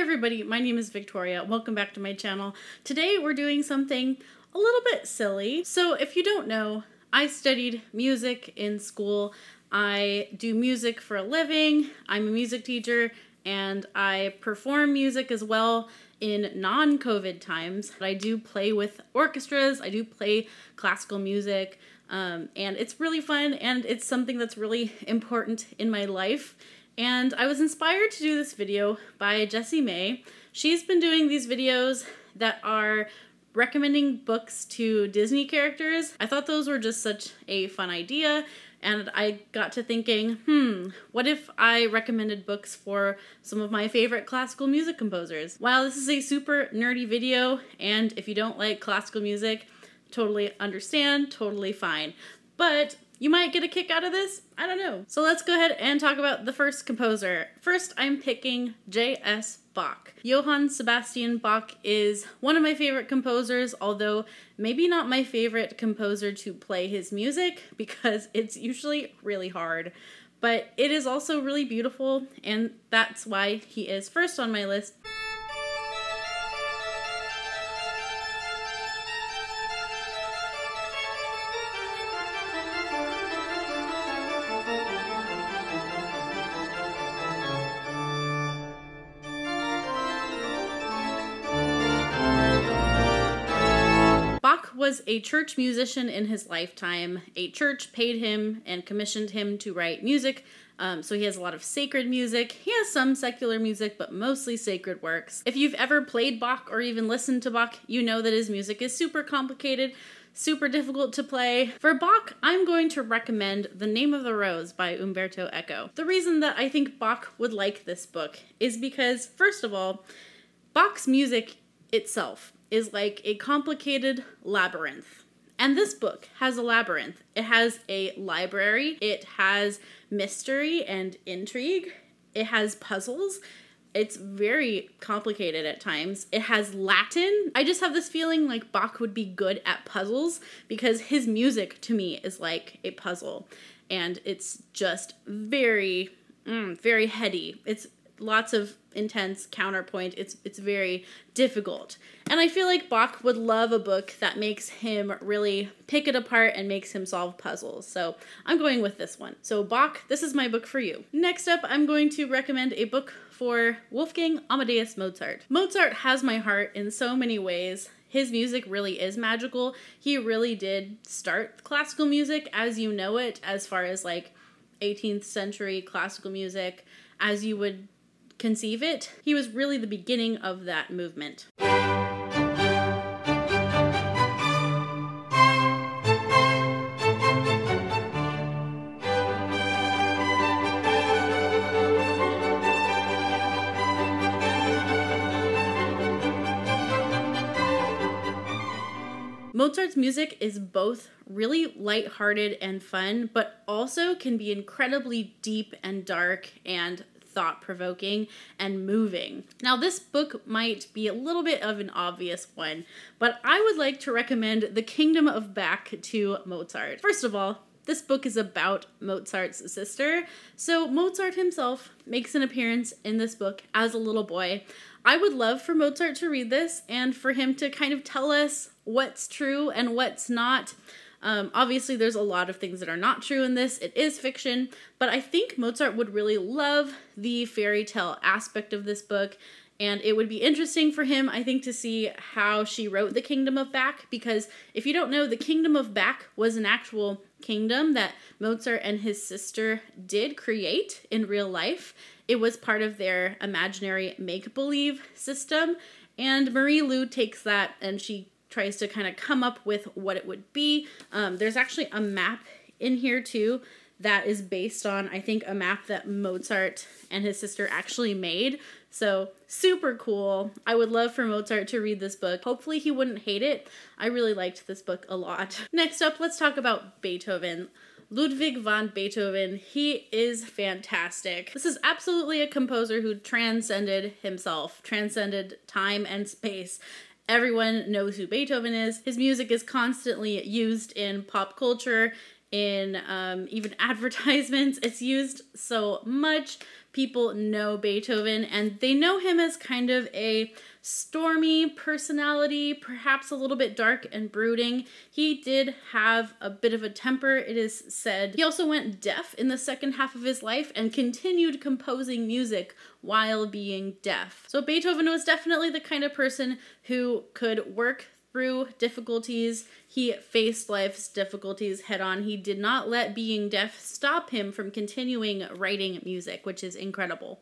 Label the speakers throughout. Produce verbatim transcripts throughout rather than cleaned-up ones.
Speaker 1: everybody, my name is Victoria. Welcome back to my channel. Today we're doing something a little bit silly. So if you don't know, I studied music in school. I do music for a living. I'm a music teacher and I perform music as well in non-COVID times. I do play with orchestras, I do play classical music, um, and it's really fun and it's something that's really important in my life. And I was inspired to do this video by Jessie Mae. She's been doing these videos that are recommending books to Disney characters. I thought those were just such a fun idea, and I got to thinking, hmm, what if I recommended books for some of my favorite classical music composers? While this is a super nerdy video, and if you don't like classical music, totally understand, totally fine. But you might get a kick out of this, I don't know. So let's go ahead and talk about the first composer. First, I'm picking J S Bach. Johann Sebastian Bach is one of my favorite composers, although maybe not my favorite composer to play his music because it's usually really hard. But it is also really beautiful, and that's why he is first on my list. Bach was a church musician in his lifetime. A church paid him and commissioned him to write music, um, so he has a lot of sacred music. He has some secular music, but mostly sacred works. If you've ever played Bach or even listened to Bach, you know that his music is super complicated, super difficult to play. For Bach, I'm going to recommend The Name of the Rose by Umberto Eco. The reason that I think Bach would like this book is because, first of all, Bach's music itself is like a complicated labyrinth. And this book has a labyrinth. It has a library, it has mystery and intrigue, it has puzzles. It's very complicated at times. It has Latin. I just have this feeling like Bach would be good at puzzles because his music to me is like a puzzle. And it's just very, mm, very heady. It's lots of intense counterpoint. It's it's very difficult. And I feel like Bach would love a book that makes him really pick it apart and makes him solve puzzles. So I'm going with this one. So Bach, this is my book for you. Next up, I'm going to recommend a book for Wolfgang Amadeus Mozart. Mozart has my heart in so many ways. His music really is magical. He really did start classical music as you know it, as far as like eighteenth century classical music, as you would conceive it. He was really the beginning of that movement. Mozart's music is both really lighthearted and fun, but also can be incredibly deep and dark and thought-provoking and moving. Now, this book might be a little bit of an obvious one, but I would like to recommend The Kingdom of Bach to Mozart. First of all, this book is about Mozart's sister, so Mozart himself makes an appearance in this book as a little boy. I would love for Mozart to read this and for him to kind of tell us what's true and what's not. Um, obviously, there's a lot of things that are not true in this. It is fiction, but I think Mozart would really love the fairy tale aspect of this book, and it would be interesting for him, I think, to see how she wrote The Kingdom of Bach, because if you don't know, The Kingdom of Bach was an actual kingdom that Mozart and his sister did create in real life. It was part of their imaginary make-believe system, and Marie Lu takes that and she tries to kind of come up with what it would be. Um, there's actually a map in here too that is based on, I think, a map that Mozart and his sister actually made. So super cool. I would love for Mozart to read this book. Hopefully he wouldn't hate it. I really liked this book a lot. Next up, let's talk about Beethoven. Ludwig van Beethoven, he is fantastic. This is absolutely a composer who transcended himself, transcended time and space. Everyone knows who Beethoven is. His music is constantly used in pop culture, in um, even advertisements. It's used so much. people know Beethoven, and they know him as kind of a stormy personality, perhaps a little bit dark and brooding. He did have a bit of a temper, it is said. He also went deaf in the second half of his life and continued composing music while being deaf. So Beethoven was definitely the kind of person who could work through difficulties. He faced life's difficulties head on. He did not let being deaf stop him from continuing writing music, which is incredible.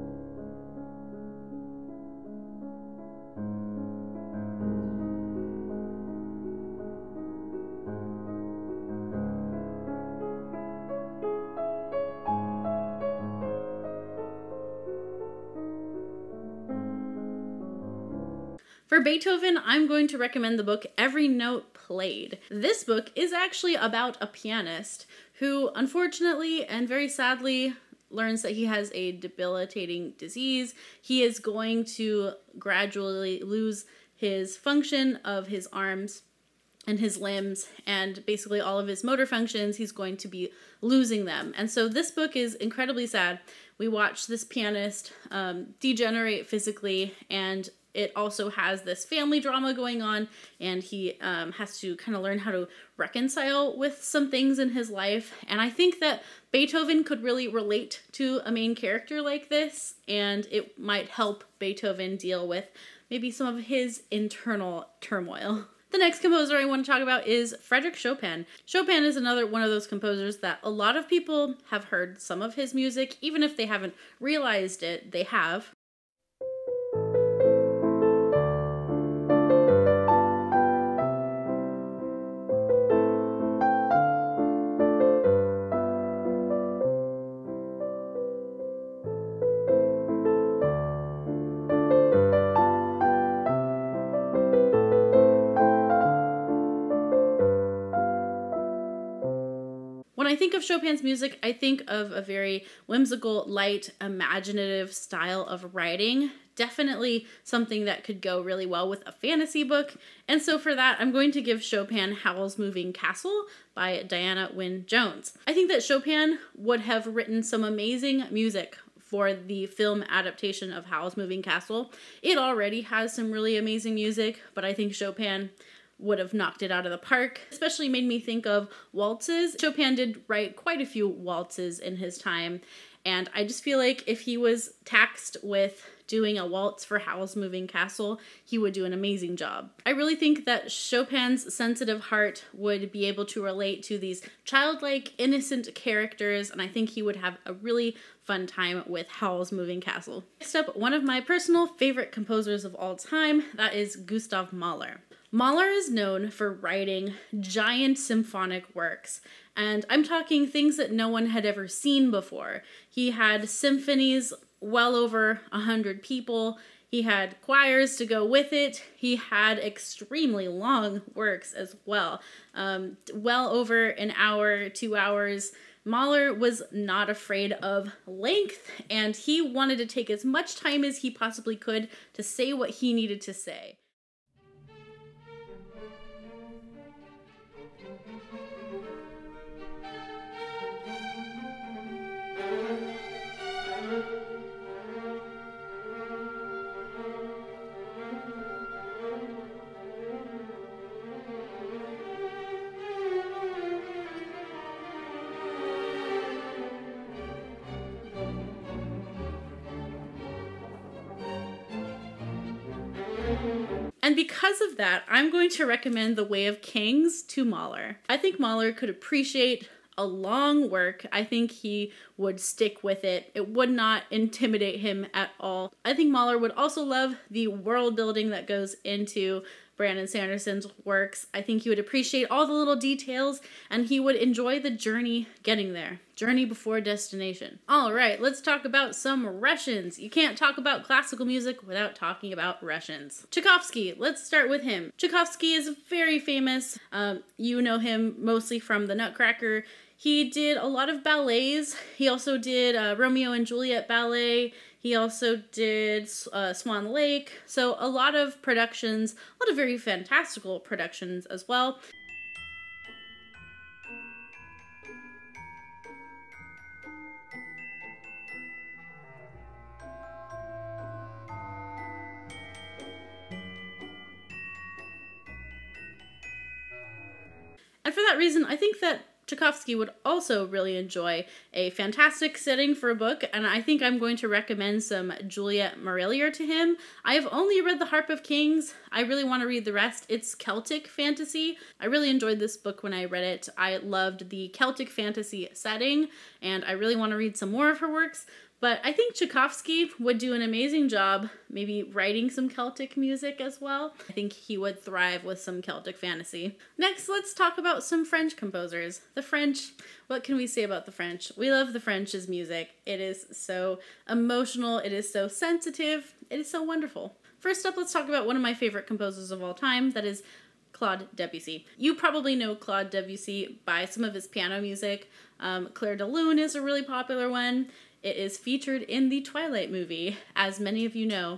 Speaker 1: For Beethoven, I'm going to recommend the book Every Note Played. This book is actually about a pianist who, unfortunately and very sadly, learns that he has a debilitating disease. He is going to gradually lose his function of his arms and his limbs, and basically all of his motor functions. He's going to be losing them. And so this book is incredibly sad. We watch this pianist um, degenerate physically, and it also has this family drama going on, and he um, has to kind of learn how to reconcile with some things in his life. And I think that Beethoven could really relate to a main character like this, and it might help Beethoven deal with maybe some of his internal turmoil. The next composer I want to talk about is Frédéric Chopin. Chopin is another one of those composers that a lot of people have heard some of his music, even if they haven't realized it, they have. When I think of Chopin's music, I think of a very whimsical, light, imaginative style of writing. Definitely something that could go really well with a fantasy book. And so for that, I'm going to give Chopin Howl's Moving Castle by Diana Wynne Jones. I think that Chopin would have written some amazing music for the film adaptation of Howl's Moving Castle. It already has some really amazing music, but I think Chopin would have knocked it out of the park. Especially made me think of waltzes. Chopin did write quite a few waltzes in his time, and I just feel like if he was taxed with doing a waltz for Howl's Moving Castle, he would do an amazing job. I really think that Chopin's sensitive heart would be able to relate to these childlike, innocent characters, and I think he would have a really fun time with Howl's Moving Castle. Next up, one of my personal favorite composers of all time, that is Gustav Mahler. Mahler is known for writing giant symphonic works, and I'm talking things that no one had ever seen before. He had symphonies well over a hundred people. He had choirs to go with it. He had extremely long works as well, um, well over an hour, two hours. Mahler was not afraid of length, and he wanted to take as much time as he possibly could to say what he needed to say. And because of that, I'm going to recommend The Way of Kings to Mahler. I think Mahler could appreciate a long work. I think he would stick with it. It would not intimidate him at all. I think Mahler would also love the world building that goes into Brandon Sanderson's works. I think he would appreciate all the little details, and he would enjoy the journey getting there. Journey before destination. All right, let's talk about some Russians. You can't talk about classical music without talking about Russians. Tchaikovsky, let's start with him. Tchaikovsky is very famous. Um, you know him mostly from The Nutcracker. He did a lot of ballets. He also did uh, Romeo and Juliet ballet. He also did uh, Swan Lake. So a lot of productions, a lot of very fantastical productions as well. And for that reason, I think that Tchaikovsky would also really enjoy a fantastic setting for a book, and I think I'm going to recommend some Juliet Marillier to him. I have only read The Harp of Kings. I really want to read the rest. It's Celtic fantasy. I really enjoyed this book when I read it. I loved the Celtic fantasy setting, and I really want to read some more of her works. But I think Tchaikovsky would do an amazing job maybe writing some Celtic music as well. I think he would thrive with some Celtic fantasy. Next, let's talk about some French composers. The French, what can we say about the French? We love the French's music. It is so emotional, it is so sensitive, it is so wonderful. First up, let's talk about one of my favorite composers of all time, that is Claude Debussy. You probably know Claude Debussy by some of his piano music. Um, Clair de Lune is a really popular one. It is featured in the Twilight movie, as many of you know.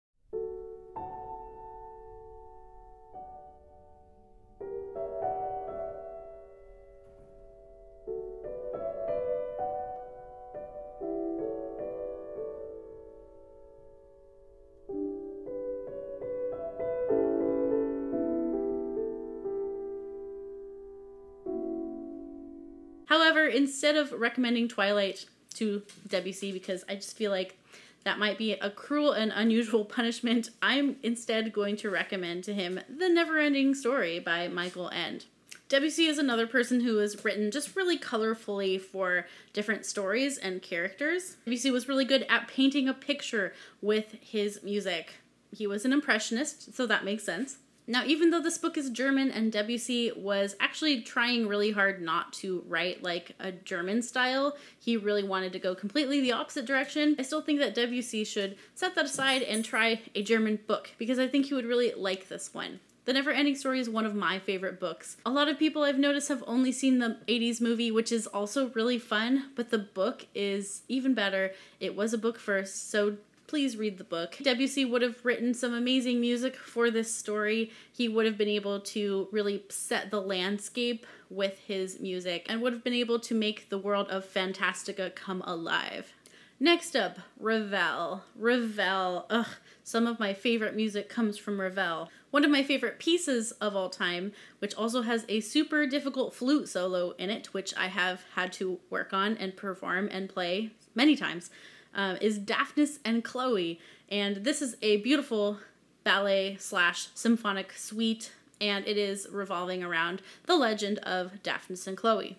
Speaker 1: However, instead of recommending Twilight to Debussy, because I just feel like that might be a cruel and unusual punishment, I'm instead going to recommend to him The Never-Ending Story by Michael Ende. Debussy is another person who has written just really colorfully for different stories and characters. Debussy was really good at painting a picture with his music. He was an impressionist, so that makes sense. Now, even though this book is German and Debussy was actually trying really hard not to write like a German style, he really wanted to go completely the opposite direction, I still think that Debussy should set that aside and try a German book, because I think he would really like this one. The Never-Ending Story is one of my favorite books. A lot of people I've noticed have only seen the eighties movie, which is also really fun, but the book is even better. It was a book first, so please read the book. Debussy would have written some amazing music for this story. He would have been able to really set the landscape with his music and would have been able to make the world of Fantastica come alive. Next up, Ravel. Ravel. Ugh, some of my favorite music comes from Ravel. One of my favorite pieces of all time, which also has a super difficult flute solo in it, which I have had to work on and perform and play many times, Um, is Daphnis and Chloe, and this is a beautiful ballet slash symphonic suite, and it is revolving around the legend of Daphnis and Chloe.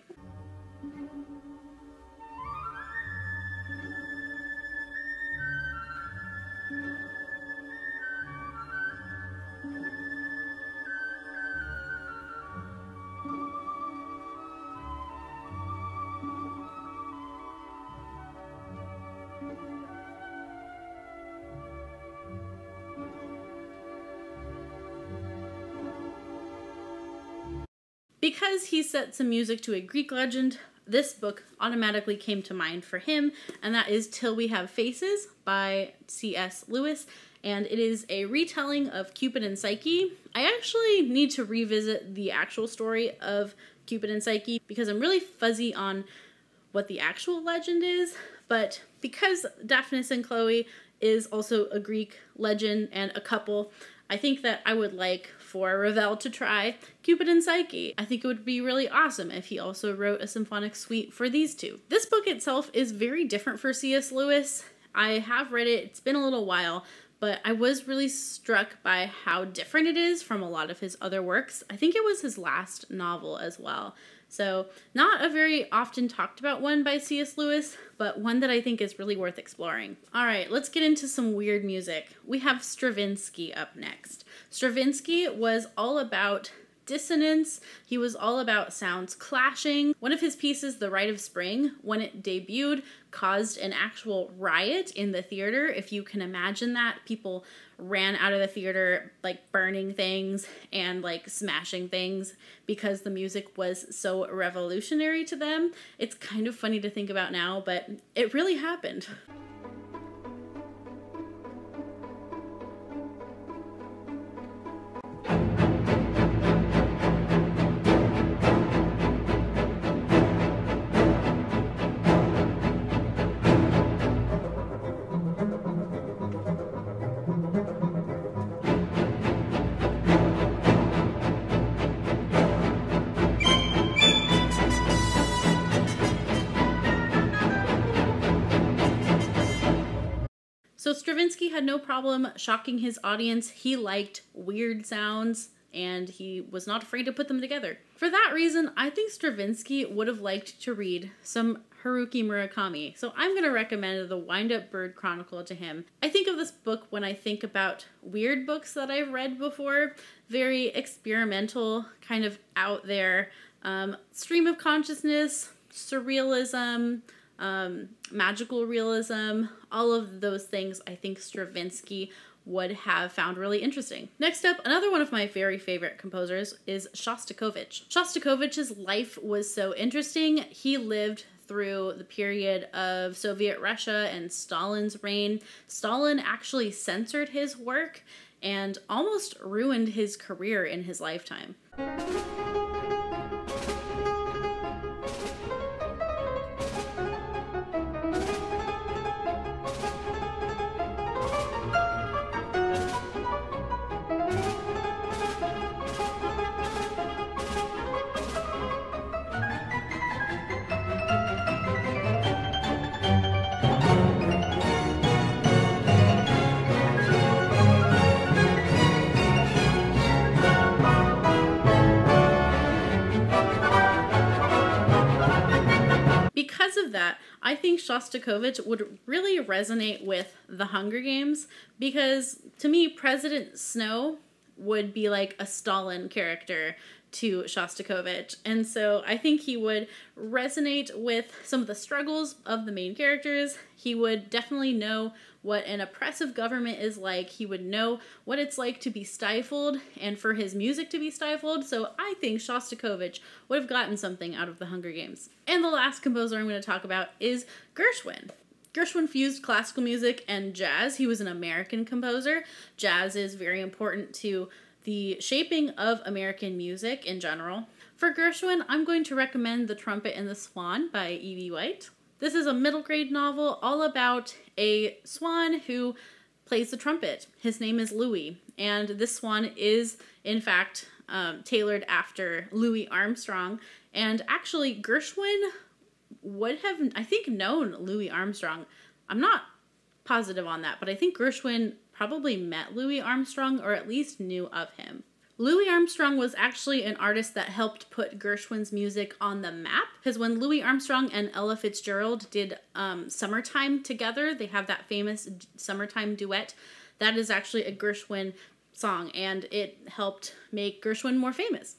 Speaker 1: Because he set some music to a Greek legend, this book automatically came to mind for him, and that is Till We Have Faces by C S Lewis, and it is a retelling of Cupid and Psyche. I actually need to revisit the actual story of Cupid and Psyche because I'm really fuzzy on what the actual legend is, but because Daphnis and Chloe is also a Greek legend and a couple, I think that I would like for Ravel to try Cupid and Psyche. I think it would be really awesome if he also wrote a symphonic suite for these two. This book itself is very different for C S Lewis. I have read it, it's been a little while, but I was really struck by how different it is from a lot of his other works. I think it was his last novel as well. So not a very often talked about one by C S Lewis, but one that I think is really worth exploring. All right, let's get into some weird music. We have Stravinsky up next. Stravinsky was all about dissonance. He was all about sounds clashing. One of his pieces, The Rite of Spring, when it debuted, caused an actual riot in the theater. If you can imagine that, people ran out of the theater like burning things and like smashing things because the music was so revolutionary to them. It's kind of funny to think about now, but it really happened. Stravinsky had no problem shocking his audience. He liked weird sounds, and he was not afraid to put them together. For that reason, I think Stravinsky would have liked to read some Haruki Murakami, so I'm going to recommend The Wind-Up Bird Chronicle to him. I think of this book when I think about weird books that I've read before, very experimental, kind of out there, um, stream of consciousness, surrealism, um, magical realism, all of those things I think Stravinsky would have found really interesting. Next up, another one of my very favorite composers is Shostakovich. Shostakovich's life was so interesting. He lived through the period of Soviet Russia and Stalin's reign. Stalin actually censored his work and almost ruined his career in his lifetime. Because of that, I think Shostakovich would really resonate with The Hunger Games, because to me, President Snow would be like a Stalin character to Shostakovich. And so I think he would resonate with some of the struggles of the main characters. He would definitely know what an oppressive government is like. He would know what it's like to be stifled and for his music to be stifled. So I think Shostakovich would have gotten something out of The Hunger Games. And the last composer I'm going to talk about is Gershwin. Gershwin fused classical music and jazz. He was an American composer. Jazz is very important to the shaping of American music in general. For Gershwin, I'm going to recommend The Trumpet and the Swan by Evie White. This is a middle grade novel all about a swan who plays the trumpet. His name is Louis, and this swan is, in fact, um, tailored after Louis Armstrong. And actually, Gershwin would have, I think, known Louis Armstrong. I'm not positive on that, but I think Gershwin probably met Louis Armstrong, or at least knew of him. Louis Armstrong was actually an artist that helped put Gershwin's music on the map, because when Louis Armstrong and Ella Fitzgerald did um, Summertime together, they have that famous Summertime duet. That is actually a Gershwin song, and it helped make Gershwin more famous.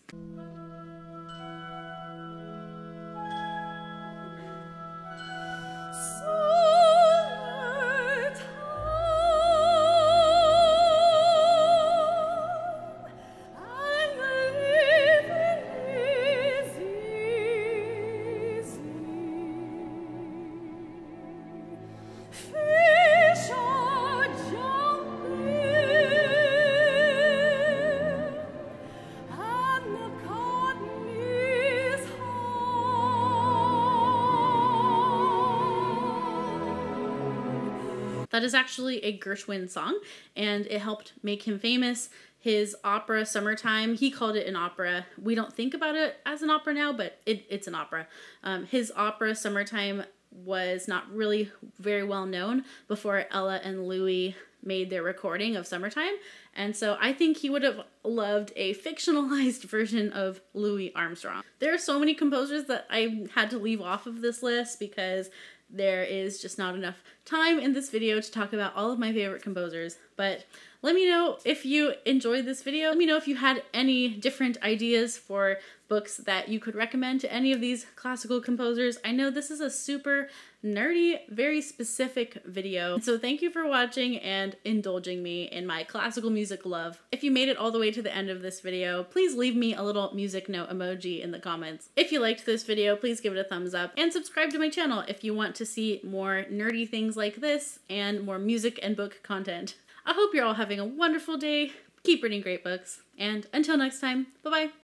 Speaker 1: That is actually a Gershwin song, and it helped make him famous. His opera, Summertime, he called it an opera. We don't think about it as an opera now, but it, it's an opera. Um, his opera, Summertime, was not really very well known before Ella and Louis made their recording of Summertime, and so I think he would have loved a fictionalized version of Louis Armstrong. There are so many composers that I had to leave off of this list because there is just not enough time in this video to talk about all of my favorite composers, but let me know if you enjoyed this video. Let me know if you had any different ideas for books that you could recommend to any of these classical composers. I know this is a super nerdy, very specific video, so thank you for watching and indulging me in my classical music love. If you made it all the way to the end of this video, please leave me a little music note emoji in the comments. If you liked this video, please give it a thumbs up and subscribe to my channel if you want to see more nerdy things like this and more music and book content. I hope you're all having a wonderful day, keep reading great books, and until next time, bye-bye!